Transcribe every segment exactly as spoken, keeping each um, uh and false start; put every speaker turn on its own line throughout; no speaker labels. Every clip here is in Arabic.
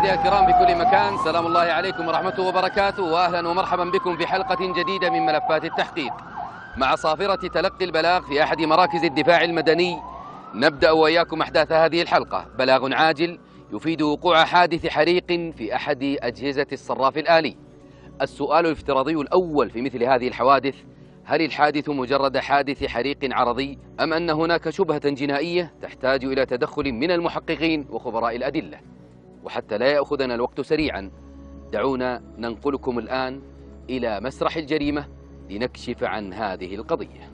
مشاهدينا الكرام في كل مكان، سلام الله عليكم ورحمته وبركاته، واهلا ومرحبا بكم في حلقة جديدة من ملفات التحقيق مع صافرة تلقي البلاغ في أحد مراكز الدفاع المدني. نبدأ وإياكم أحداث هذه الحلقة. بلاغ عاجل يفيد وقوع حادث حريق في أحد أجهزة الصراف الآلي. السؤال الافتراضي الأول في مثل هذه الحوادث: هل الحادث مجرد حادث حريق عرضي أم أن هناك شبهة جنائية تحتاج إلى تدخل من المحققين وخبراء الأدلة؟ وحتى لا يأخذنا الوقت سريعا، دعونا ننقلكم الآن إلى مسرح الجريمة لنكشف عن هذه القضية.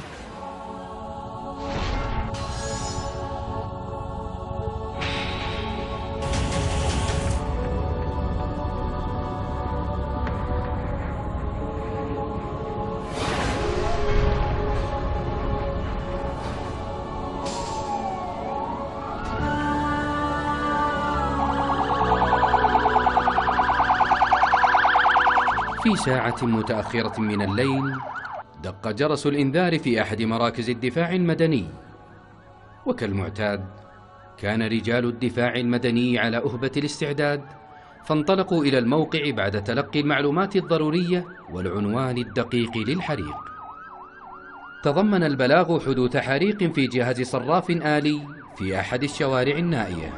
في ساعة متأخرة من الليل دق جرس الإنذار في أحد مراكز الدفاع المدني، وكالمعتاد كان رجال الدفاع المدني على أهبة الاستعداد، فانطلقوا إلى الموقع بعد تلقي المعلومات الضرورية والعنوان الدقيق للحريق. تضمن البلاغ حدوث حريق في جهاز صراف آلي في أحد الشوارع النائية.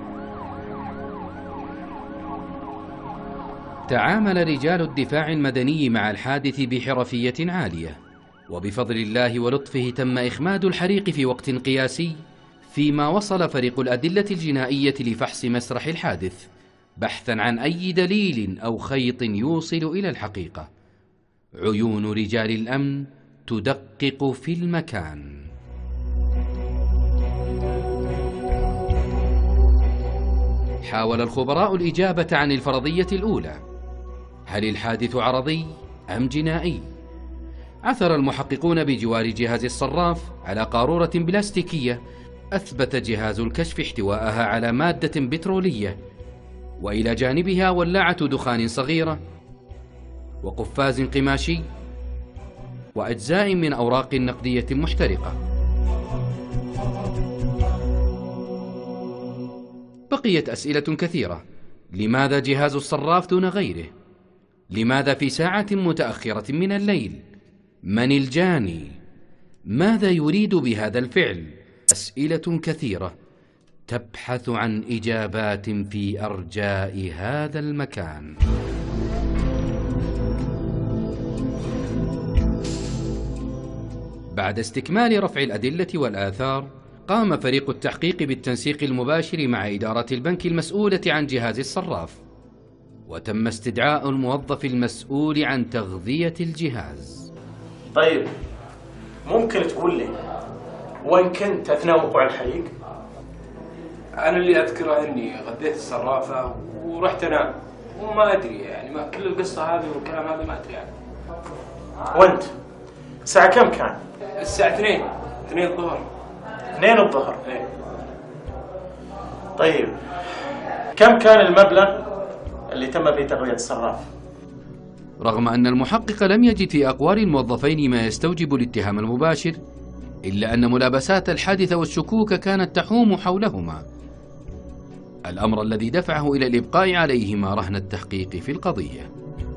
تعامل رجال الدفاع المدني مع الحادث بحرفية عالية، وبفضل الله ولطفه تم إخماد الحريق في وقت قياسي، فيما وصل فريق الأدلة الجنائية لفحص مسرح الحادث بحثا عن أي دليل أو خيط يوصل إلى الحقيقة. عيون رجال الأمن تدقق في المكان. حاول الخبراء الإجابة عن الفرضية الأولى: هل الحادث عرضي أم جنائي؟ عثر المحققون بجوار جهاز الصراف على قارورة بلاستيكية أثبت جهاز الكشف احتواءها على مادة بترولية، وإلى جانبها ولاعة دخان صغيرة وقفاز قماشي وأجزاء من أوراق نقدية محترقة. بقيت أسئلة كثيرة. لماذا جهاز الصراف دون غيره؟ لماذا في ساعة متأخرة من الليل؟ من الجاني؟ ماذا يريد بهذا الفعل؟ أسئلة كثيرة تبحث عن إجابات في أرجاء هذا المكان. بعد استكمال رفع الأدلة والآثار، قام فريق التحقيق بالتنسيق المباشر مع إدارة البنك المسؤولة عن جهاز الصراف، وتم استدعاء الموظف المسؤول عن تغذية الجهاز.
طيب، ممكن تقول لي وين كنت أثناء وقوع الحريق؟
أنا اللي أذكره إني غذيت الصرافة ورحت أنام، وما أدري يعني ما كل القصة هذه والكلام هذا ما أدري يعني.
وأنت الساعة كم كان؟
الساعة اثنين اثنين الظهر.
اثنين الظهر. إيه. طيب، كم كان المبلغ اللي تم به تغذية الصراف؟
رغم أن المحقق لم يجد في أقوال الموظفين ما يستوجب الاتهام المباشر، إلا أن ملابسات الحادث والشكوك كانت تحوم حولهما، الأمر الذي دفعه إلى الإبقاء عليهما رهن التحقيق في القضية.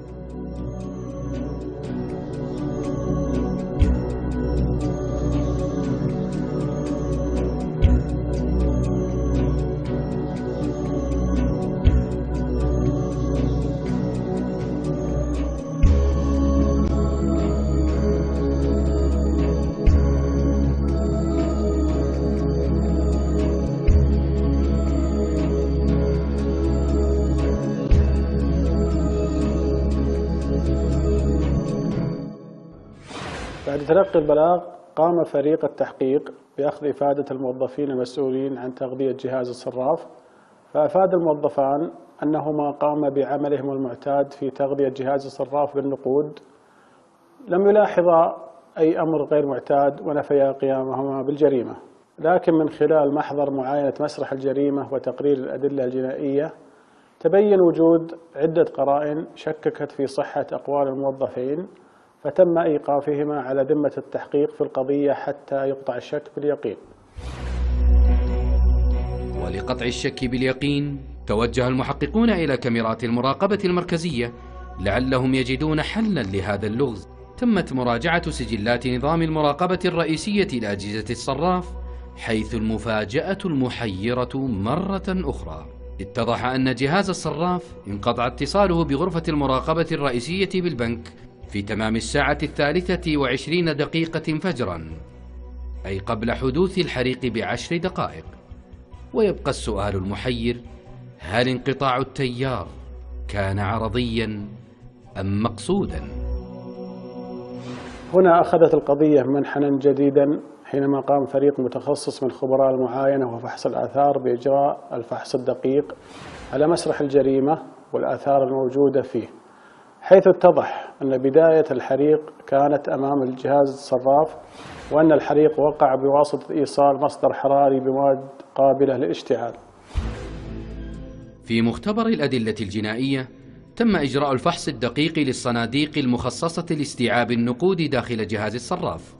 بعد تلقي البلاغ، قام فريق التحقيق بأخذ إفادة الموظفين المسؤولين عن تغذية جهاز الصراف، فأفاد الموظفان أنهما قام بعملهم المعتاد في تغذية جهاز الصراف بالنقود، لم يلاحظا أي أمر غير معتاد ونفيا قيامهما بالجريمة. لكن من خلال محضر معاينة مسرح الجريمة وتقرير الأدلة الجنائية، تبين وجود عدة قرائن شككت في صحة أقوال الموظفين، فتم إيقافهما على ذمة التحقيق في القضية حتى يقطع الشك باليقين.
ولقطع الشك باليقين توجه المحققون إلى كاميرات المراقبة المركزية لعلهم يجدون حلا لهذا اللغز. تمت مراجعة سجلات نظام المراقبة الرئيسية لأجهزة الصراف، حيث المفاجأة المحيرة مرة أخرى. اتضح أن جهاز الصراف انقطع اتصاله بغرفة المراقبة الرئيسية بالبنك في تمام الساعة الثالثة وعشرين دقيقة فجرا، أي قبل حدوث الحريق بعشر دقائق. ويبقى السؤال المحير: هل انقطاع التيار كان عرضيا أم مقصودا؟
هنا أخذت القضية منحنى جديدا حينما قام فريق متخصص من خبراء المعاينة وفحص الآثار بإجراء الفحص الدقيق على مسرح الجريمة والآثار الموجودة فيه، حيث اتضح أن بداية الحريق كانت أمام الجهاز الصراف، وأن الحريق وقع بواسطة إيصال مصدر حراري بمواد قابلة للاشتعال.
في مختبر الأدلة الجنائية تم إجراء الفحص الدقيق للصناديق المخصصة لاستيعاب النقود داخل جهاز الصراف.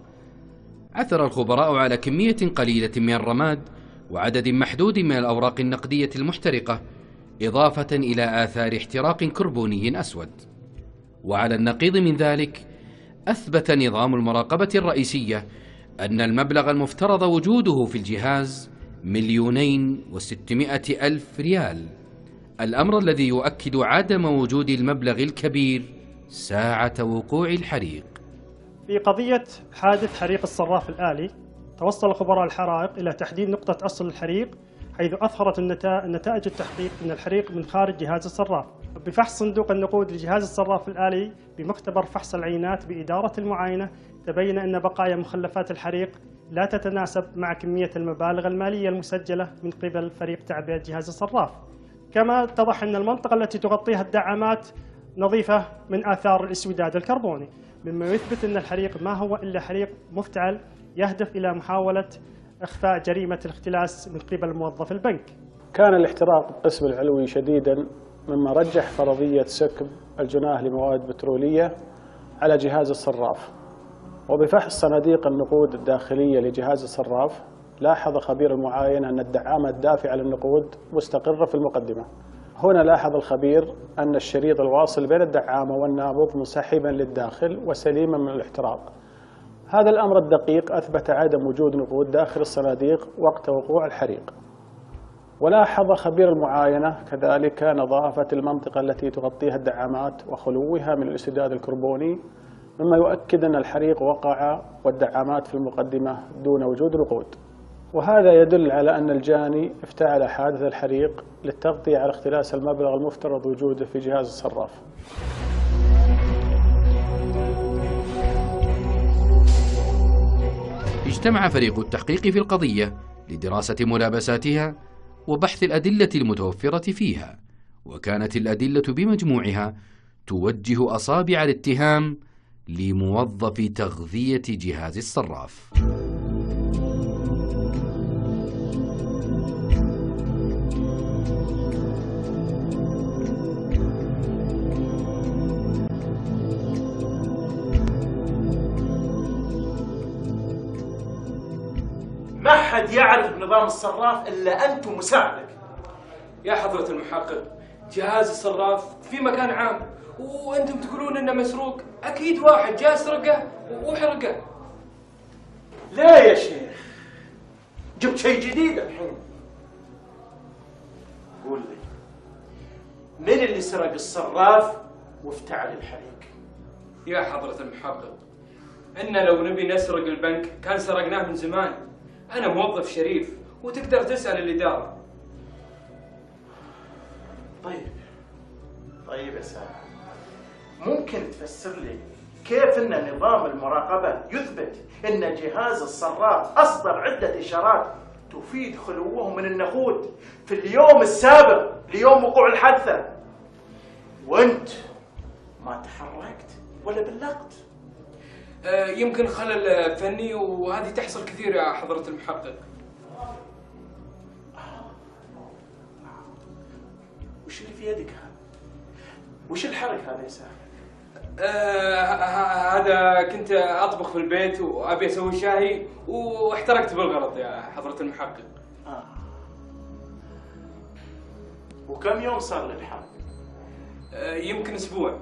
عثر الخبراء على كمية قليلة من الرماد وعدد محدود من الأوراق النقدية المحترقة، إضافة إلى آثار احتراق كربوني أسود. وعلى النقيض من ذلك، أثبت نظام المراقبة الرئيسية أن المبلغ المفترض وجوده في الجهاز مليونين وستمائة ألف ريال، الأمر الذي يؤكد عدم وجود المبلغ الكبير ساعة وقوع الحريق.
في قضية حادث حريق الصراف الآلي، توصل خبراء الحرائق إلى تحديد نقطة أصل الحريق، حيث أظهرت نتائج التحقيق أن الحريق من خارج جهاز الصراف. بفحص صندوق النقود لجهاز الصراف الآلي بمختبر فحص العينات بإدارة المعاينة، تبين أن بقايا مخلفات الحريق لا تتناسب مع كمية المبالغ المالية المسجلة من قبل فريق تعبئة جهاز الصراف. كما اتضح أن المنطقة التي تغطيها الدعامات نظيفة من آثار الاسوداد الكربوني، مما يثبت أن الحريق ما هو إلا حريق مفتعل يهدف إلى محاولة إخفاء جريمة الاختلاس من قبل موظف البنك.
كان الاحتراق القسم العلوي شديدا، مما رجح فرضية سكب الجناه لمواد بترولية على جهاز الصراف. وبفحص صناديق النقود الداخلية لجهاز الصراف، لاحظ خبير المعاينة أن الدعامة الدافعة للنقود مستقرة في المقدمة. هنا لاحظ الخبير أن الشريط الواصل بين الدعامة والنابض منسحبا للداخل وسليما من الاحتراق. هذا الأمر الدقيق أثبت عدم وجود نقود داخل الصناديق وقت وقوع الحريق. ولاحظ خبير المعاينة كذلك نظافة المنطقة التي تغطيها الدعامات وخلوها من الاسوداد الكربوني، مما يؤكد أن الحريق وقع والدعامات في المقدمة دون وجود نقود. وهذا يدل على أن الجاني افتعل حادث الحريق للتغطية على اختلاس المبلغ المفترض وجوده في جهاز الصراف.
اجتمع فريق التحقيق في القضية لدراسة ملابساتها وبحث الأدلة المتوفرة فيها، وكانت الأدلة بمجموعها توجه أصابع الاتهام لموظف تغذية جهاز الصراف.
ما حد يعرف بنظام الصراف إلا أنت ومساعدك.
يا حضرة المحقق، جهاز الصراف في مكان عام وأنتم تقولون إنه مسروق. أكيد واحد جاء سرقه وحرقه.
لا يا شيخ، جبت شيء جديد الحين. قول لي، من اللي سرق الصراف وافتعل الحريق؟
يا حضرة المحقق، إن لو نبي نسرق البنك كان سرقناه من زمان. أنا موظف شريف وتقدر تسأل الإدارة.
طيب طيب يا سامي، ممكن تفسر لي كيف أن نظام المراقبة يثبت أن جهاز الصراف أصدر عدة إشارات تفيد خلوه من النقود في اليوم السابق ليوم وقوع الحادثة، وأنت ما تحركت ولا بلغت؟
آه يمكن خلل فني، وهذه تحصل كثير يا حضرة المحقق.
وش اللي في يدك هذا؟ وش الحرق هذا يا سامي؟
آه هذا كنت أطبخ في البيت وأبي أسوي شاي واحترقت بالغلط يا حضرة المحقق.
آه. وكم يوم صار للحرب؟
آه، يمكن أسبوع.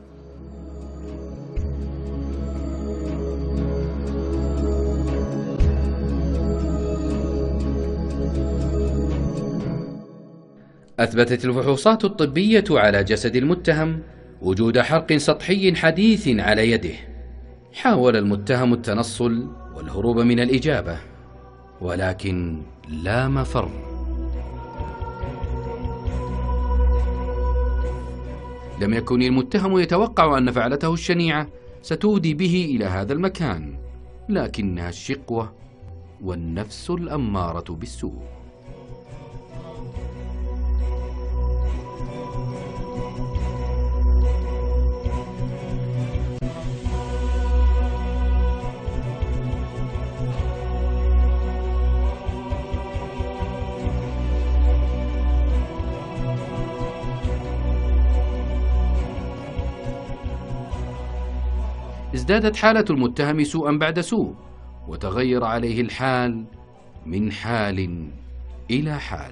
أثبتت الفحوصات الطبية على جسد المتهم وجود حرق سطحي حديث على يده. حاول المتهم التنصل والهروب من الإجابة، ولكن لا مفر. لم يكن المتهم يتوقع أن فعلته الشنيعة ستودي به إلى هذا المكان، لكنها الشقوة والنفس الأمارة بالسوء. ازدادت حالة المتهم سوءا بعد سوء، وتغير عليه الحال من حال إلى حال.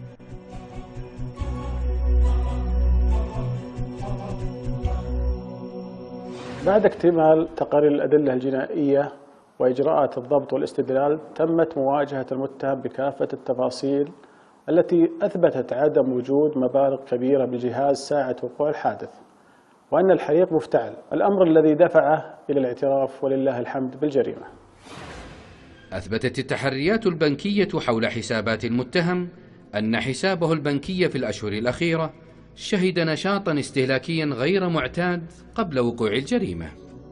بعد اكتمال تقارير الأدلة الجنائية وإجراءات الضبط والاستدلال، تمت مواجهة المتهم بكافة التفاصيل التي أثبتت عدم وجود مبالغ كبيرة بجهاز ساعة وقوع الحادث، وأن الحريق مفتعل، الأمر الذي دفعه إلى الاعتراف ولله الحمد بالجريمة.
أثبتت التحريات البنكية حول حسابات المتهم أن حسابه البنكي في الأشهر الأخيرة شهد نشاطا استهلاكيا غير معتاد قبل وقوع الجريمة.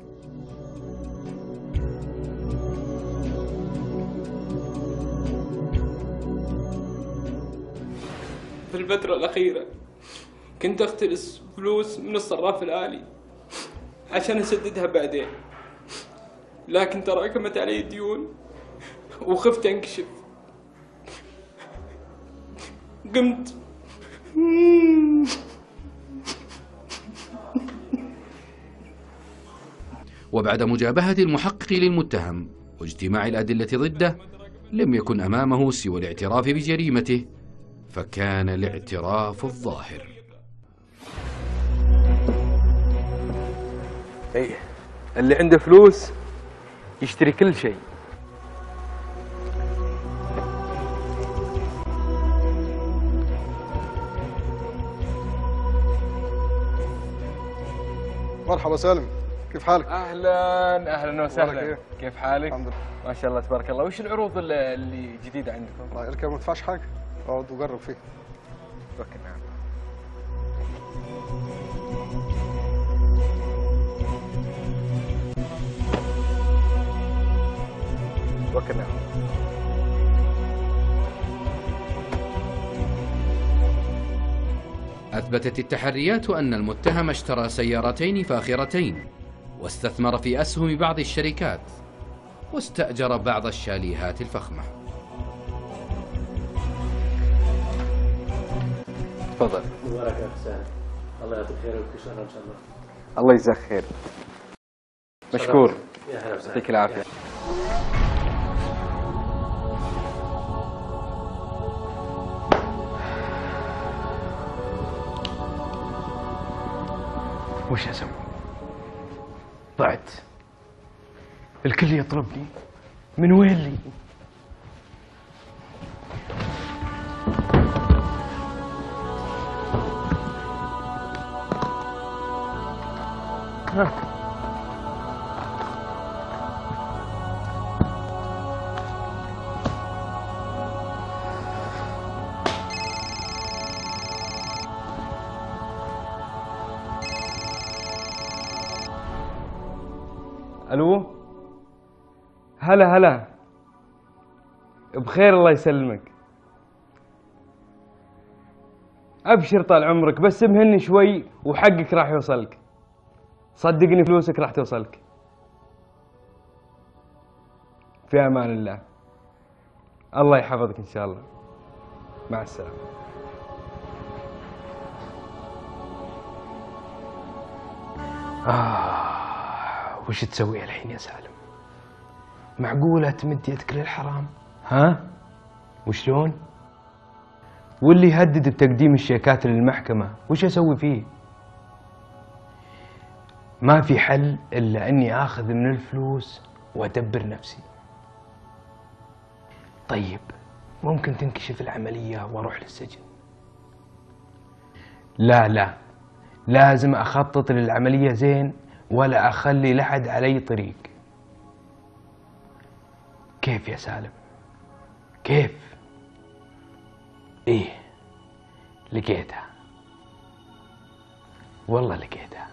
في الفترة الأخيرة كنت أختلس فلوس من الصراف الآلي عشان أسددها بعدين، لكن تراكمت علي ديون وخفت أنكشف. قمت
وبعد مجابهة المحقق للمتهم واجتماع الأدلة ضده، لم يكن أمامه سوى الاعتراف بجريمته، فكان الاعتراف الظاهر.
ايه، اللي عنده فلوس يشتري كل شيء.
مرحبا سالم، كيف حالك؟
اهلا اهلا وسهلا.
كيف؟
كيف حالك؟
الحمد لله
ما شاء الله تبارك الله. وش العروض اللي, اللي جديده عندكم؟
الله يركب، ما تدفعش حاجه، اقعد وجرب فيه.
توكل نعم. توكل نعم.
أثبتت التحريات أن المتهم اشترى سيارتين فاخرتين، واستثمر في أسهم بعض الشركات، واستأجر بعض الشاليهات الفخمة.
تفضل.
مبارك يا حسين، الله يعطيك خير ويكفيك شر ان شاء الله.
الله يجزاك خير. مشكور.
يا هلا وسهلا.
يعطيك العافية.
وش اسوي؟ ضعت. الكل يطلبني، من وين لي؟ ها.
الو، هلا هلا، بخير الله يسلمك. ابشر طال عمرك، بس مهني شوي وحقك راح يوصلك، صدقني فلوسك راح توصلك. في امان الله، الله يحفظك ان شاء الله. مع السلامة.
آه، وش تسوي الحين يا سالم؟ معقولة تمد يدك للحرام؟ ها؟ وشلون؟
واللي يهدد بتقديم الشيكات للمحكمة وش أسوي فيه؟ ما في حل إلا أني آخذ من الفلوس وأدبر نفسي. طيب ممكن تنكشف العملية وأروح للسجن. لا لا، لازم أخطط للعملية زين ولا أخلي لحد علي طريق. كيف يا سالم؟ كيف؟ إيه، لقيتها، والله لقيتها.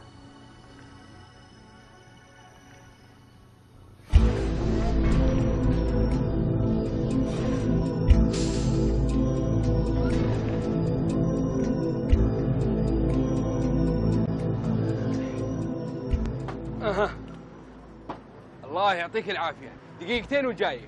أها. الله يعطيك العافية، دقيقتين وجايك.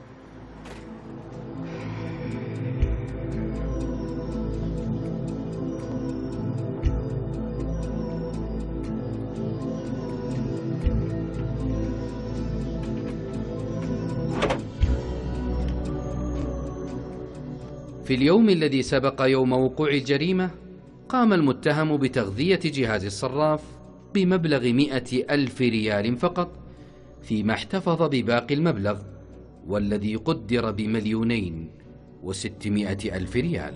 في اليوم الذي سبق يوم وقوع الجريمة، قام المتهم بتغذية جهاز الصراف بمبلغ مئة ألف ريال فقط، فيما احتفظ بباقي المبلغ والذي قدر بمليونين وستمائة ألف ريال.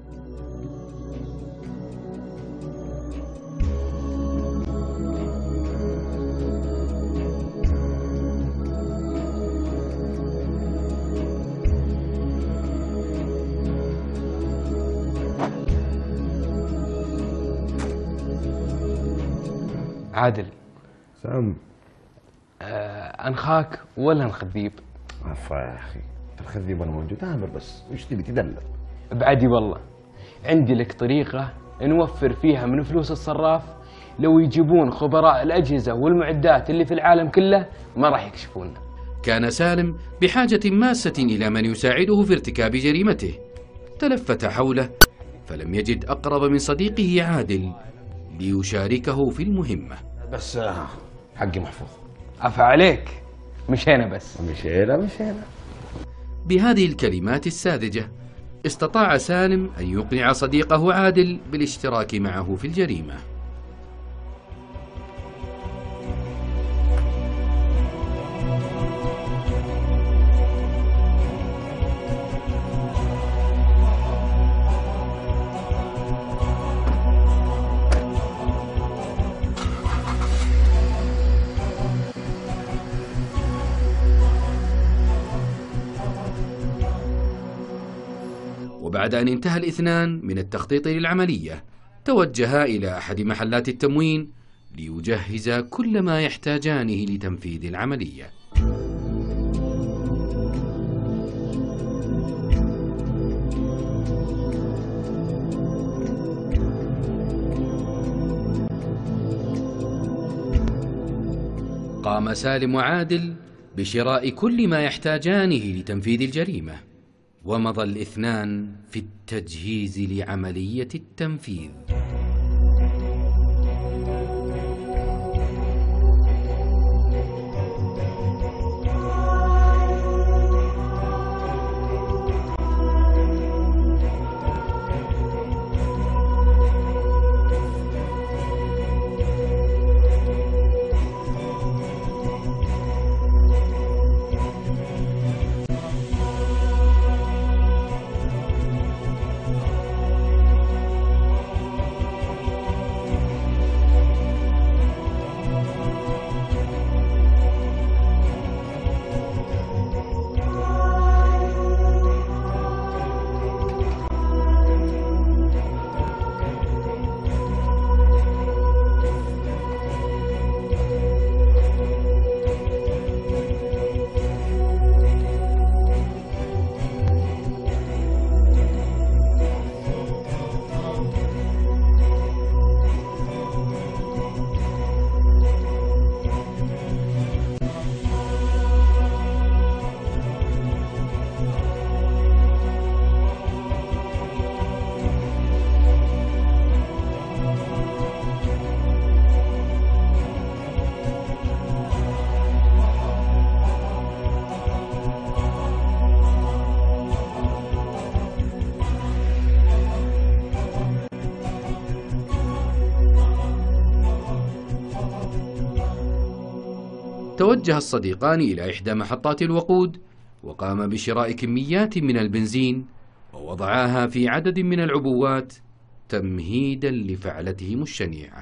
عادل،
سام،
آه أنخاك ولا نخذيب؟
عفا يا أخي، الخذيب أنا موجود، أمر بس وش تبي تدلل؟
بعدي والله عندي لك طريقة نوفر فيها من فلوس الصراف، لو يجيبون خبراء الأجهزة والمعدات اللي في العالم كله ما راح يكشفون.
كان سالم بحاجة ماسة إلى من يساعده في ارتكاب جريمته، تلفت حوله فلم يجد أقرب من صديقه عادل ليشاركه في المهمة.
بس حقي محفوظ.
عفا عليك، مشينا بس.
مشينا مشينا.
بهذه الكلمات الساذجة استطاع سالم أن يقنع صديقه عادل بالاشتراك معه في الجريمة. وبعد أن انتهى الاثنان من التخطيط للعملية، توجها إلى أحد محلات التموين ليجهز كل ما يحتاجانه لتنفيذ العملية. قام سالم وعادل بشراء كل ما يحتاجانه لتنفيذ الجريمة، ومضى الاثنان في التجهيز لعملية التنفيذ. توجه الصديقان إلى إحدى محطات الوقود، وقام بشراء كميات من البنزين ووضعاها في عدد من العبوات تمهيدا لفعلتهم الشنيعة.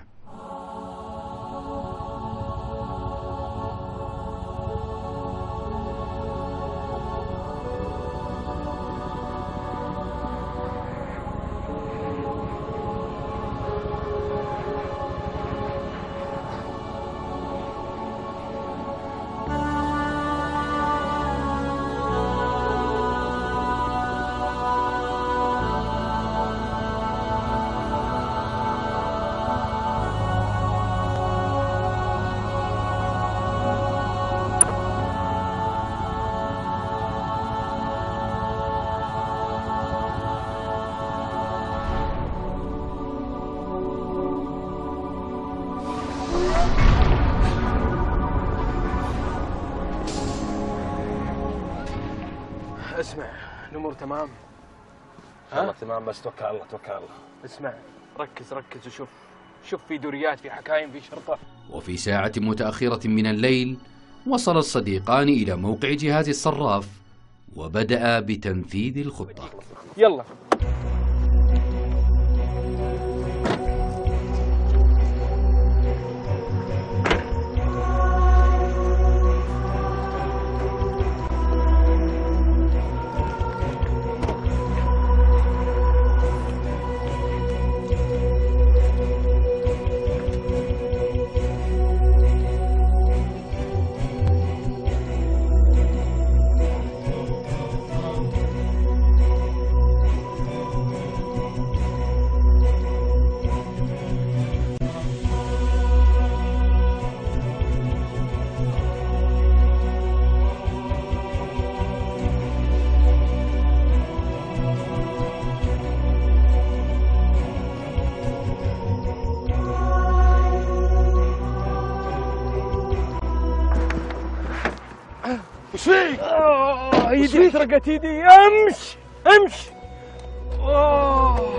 اسمع، الامور تمام؟
والله تمام، بس توكل على الله توكل على الله.
اسمع، ركز ركز وشوف، شوف في دوريات، في حكايم، في شرطة.
وفي ساعة متأخرة من الليل وصل الصديقان إلى موقع جهاز الصراف وبدأ بتنفيذ الخطة.
يلا.
وش فيك؟
آه ايدي سرقت ايدي. امش امش. آه.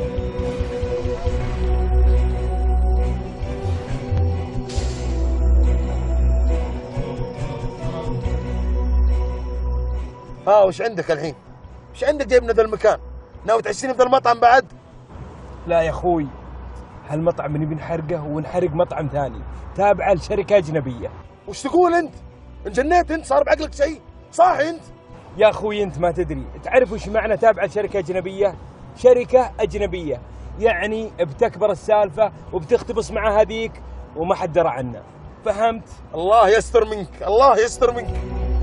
ها وش عندك الحين؟ وش عندك جايبنا ذا المكان؟ ناوي تعيشيني في ذا المطعم بعد؟
لا يا اخوي، هالمطعم نبي نحرقه ونحرق مطعم ثاني تابعه لشركة أجنبية.
وش تقول أنت؟ انجنيت أنت؟ صار بعقلك شيء؟ صاحي أنت؟
يا أخوي أنت ما تدري، تعرف وش معنى تابعة لشركة أجنبية؟ شركة أجنبية يعني بتكبر السالفة وبتختبص مع هذيك وما حد درى عنها، فهمت؟
الله يستر منك، الله يستر منك.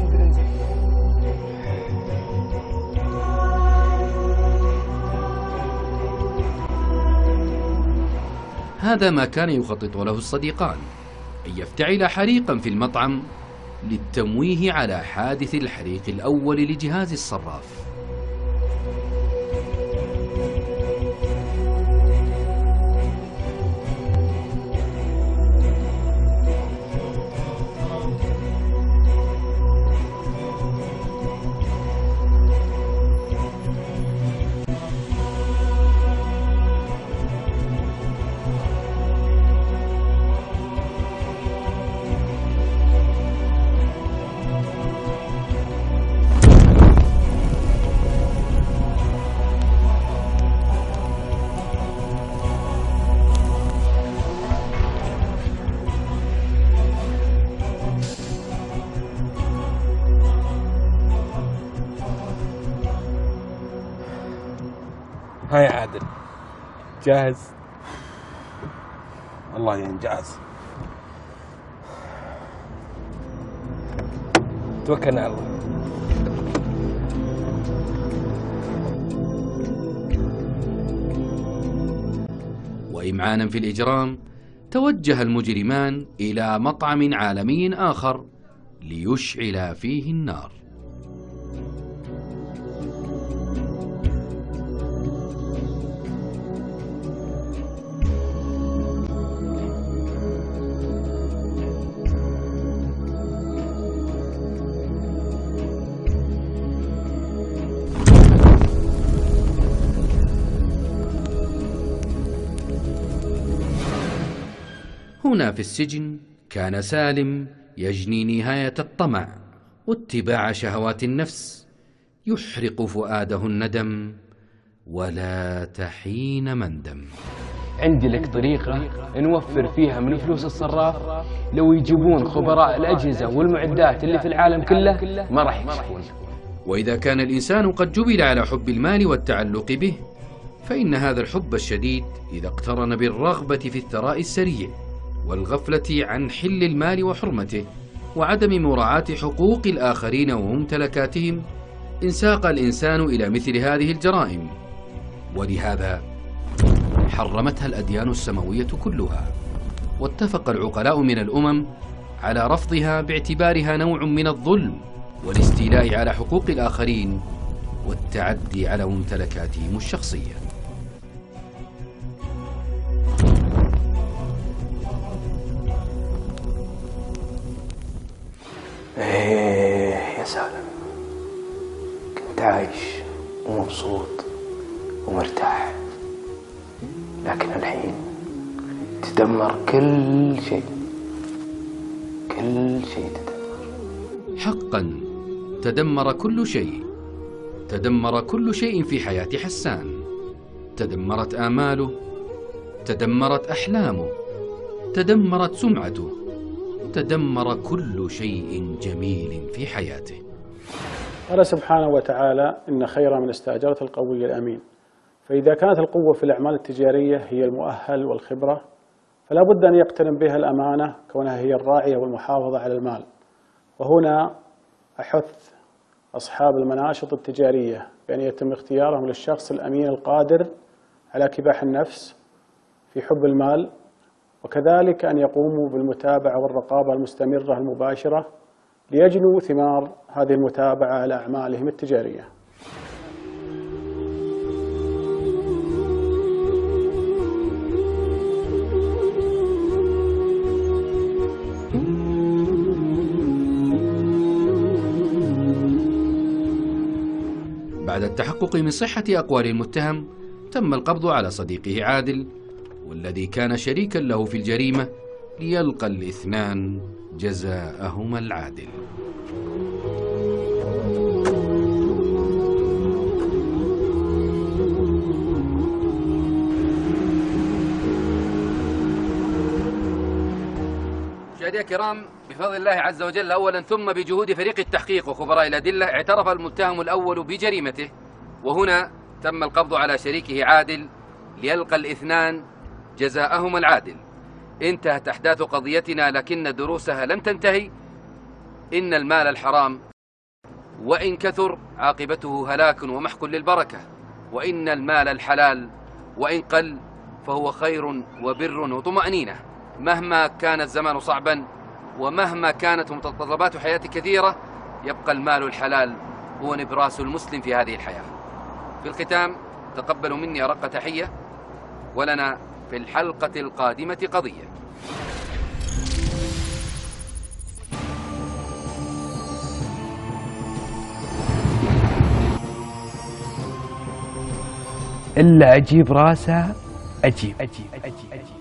هذا ما كان يخطط له الصديقان، أن يفتعل حريقا في المطعم للتمويه على حادث الحريق الأول لجهاز الصراف.
هاي عادل، جاهز؟
الله يعين، جاهز.
توكلنا على الله.
وإمعانا في الإجرام توجه المجرمان إلى مطعم عالمي آخر ليشعل فيه النار. هنا في السجن كان سالم يجني نهاية الطمع واتباع شهوات النفس، يحرق فؤاده الندم ولا تحين مندم.
عندي لك طريقة نوفر فيها من فلوس الصراف، لو يجيبون خبراء الأجهزة والمعدات اللي في العالم كله ما راح يكشفون.
وإذا كان الإنسان قد جبل على حب المال والتعلق به، فإن هذا الحب الشديد إذا اقترن بالرغبة في الثراء السريع والغفلة عن حل المال وحرمته وعدم مراعاة حقوق الآخرين وممتلكاتهم، انساق الإنسان إلى مثل هذه الجرائم، ولهذا حرمتها الأديان السماوية كلها، واتفق العقلاء من الأمم على رفضها باعتبارها نوع من الظلم والاستيلاء على حقوق الآخرين والتعدي على ممتلكاتهم الشخصية.
ايه يا سالم، كنت عايش ومبسوط ومرتاح، لكن الحين تدمر كل شيء، كل شيء تدمر.
حقا تدمر كل شيء، تدمر كل شيء في حياة حسان، تدمرت آماله، تدمرت أحلامه، تدمرت سمعته، تدمر كل شيء جميل في حياته.
قال سبحانه وتعالى: إن خير من استأجرت القوي الأمين. فإذا كانت القوة في الأعمال التجارية هي المؤهل والخبرة، فلا بد أن يقترن بها الأمانة كونها هي الراعية والمحافظة على المال. وهنا أحث أصحاب المناشط التجارية بأن يتم اختيارهم للشخص الأمين القادر على كباح النفس في حب المال، وكذلك أن يقوموا بالمتابعة والرقابة المستمرة المباشرة ليجنوا ثمار هذه المتابعة على أعمالهم التجارية.
بعد التحقق من صحة أقوال المتهم، تم القبض على صديقه عادل، والذي كان شريكا له في الجريمة، ليلقى الاثنان جزاءهما العادل.
مشاهدينا الكرام، بفضل الله عز وجل أولا ثم بجهود فريق التحقيق وخبراء الأدلة، اعترف المتهم الأول بجريمته، وهنا تم القبض على شريكه عادل ليلقى الاثنان جزاءهما العادل. انتهت أحداث قضيتنا، لكن دروسها لم تنتهي. إن المال الحرام وإن كثر عاقبته هلاك ومحق للبركة، وإن المال الحلال وإن قل فهو خير وبر وطمأنينة. مهما كان الزمان صعبا ومهما كانت متطلبات حياة كثيرة، يبقى المال الحلال هو نبراس المسلم في هذه الحياة. في الختام تقبلوا مني أرق تحية، ولنا في الحلقة القادمة قضية.
إلا أجيب راسها أجيب أجيب أجيب, أجيب.